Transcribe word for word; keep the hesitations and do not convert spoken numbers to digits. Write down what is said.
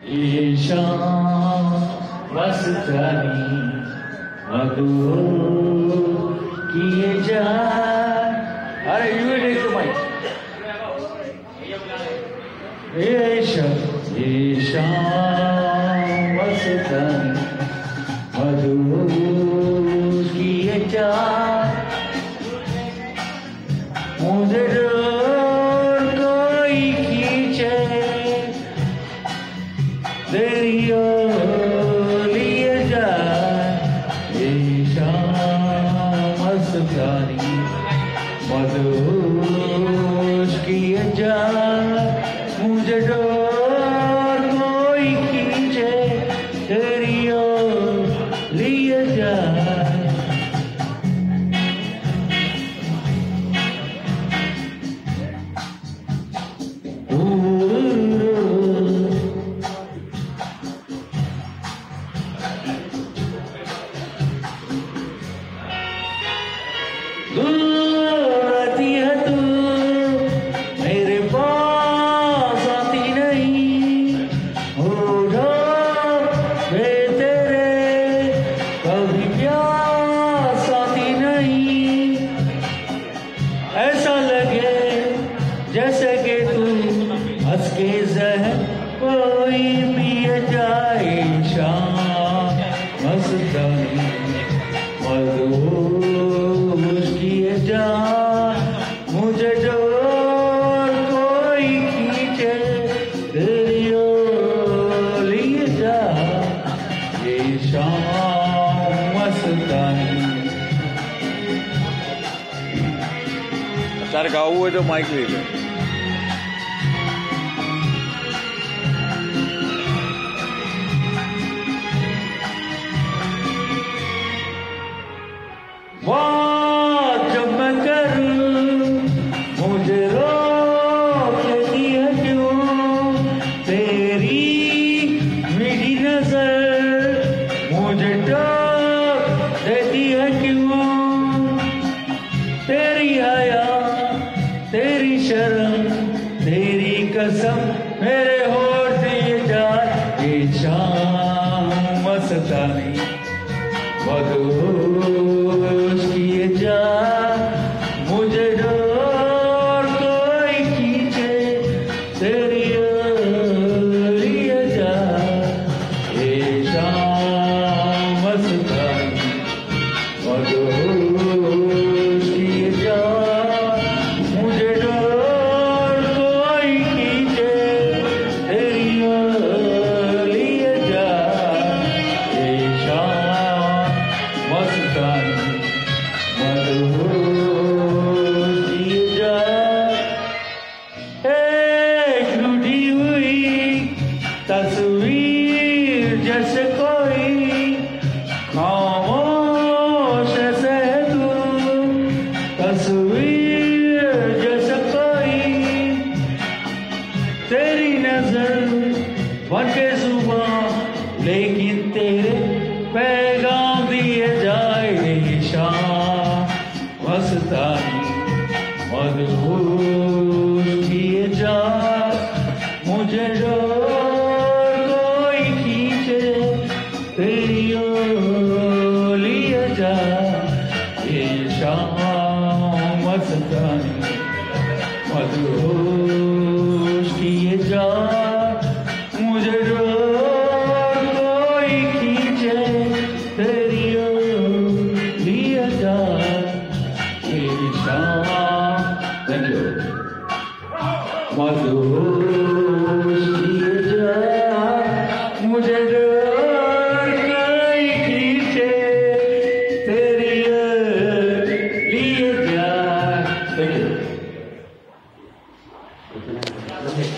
ईशान मस्तानी मधु किए जा। अरे you take the mic. Ishaan Ishaan Mastani मधु किए जा। मुझे कोई खींचे तेरी ओर लिए जाए। ईशान मस्तानी मधुश किए जाए। मुझे डोर कोई खींचे तेरी ओर लिए जाए। आती है तू मेरे पास आती नहीं। होठों पे तेरे कभी प्यास आती नहीं। ऐसा लगे जैसे कि तू हंस के जहर कोई पिए जाए। ईशान मस्तानी मधुश किए जा। मुझे डोर कोई खींचे तेरी ओर लिए जा। ईशान मस्तानी। तारे गाँव हुए तो माइक ले ले। बात जब मैं करूं मुझे रोक लेती है क्यों तेरी मीठी नजर। मुझे टोक देती है क्यों तेरी हया तेरी शर्म तेरी कसम मेरे होठ दिए जाए। ईशान मस्तानी मधुश किए जा। मुझे डोर कोई खींचे तेरी ओर लिए जा। ईशान मस्तानी मधुश किए जा। मुझे डोर कोई खींचे तेरी ओर लिए जा। ईशान मस्तानी मधुश किए जा। एक रूठी हुई तस्वीर जैसे कोई खामोश ऐसे तू। तस्वीर जैसे कोई तेरी नजर बन के जुबान लेकिन तेरे पैगाम दिए जाए। ईशान मस्तानी मधुश किए जा। मुझे डोर कोई खींचे तेरी ओर लिए जा। ईशान मस्तानी मधुश